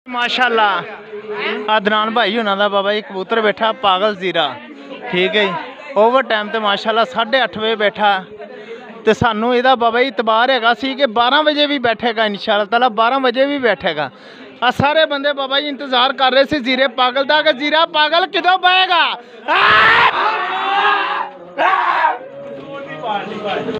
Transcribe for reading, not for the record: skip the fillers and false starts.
माशाल्लाह अदनान भाई होना दा बाबा जी कबूतर बैठा पागल जीरा, ठीक है जी। ओवर टाइम तो माशाल्लाह 8:30 बजे बैठा तो सानू इहदा बाबा जी इतबार हैगा सी कि 12 बजे भी बैठेगा इंशाअल्लाह ताला, 12 बजे भी बैठेगा। आ सारे बंदे बाबा जी इंतजार कर रहे थे जीरे पागल दा कि जीरा पागल किदों बहेगा।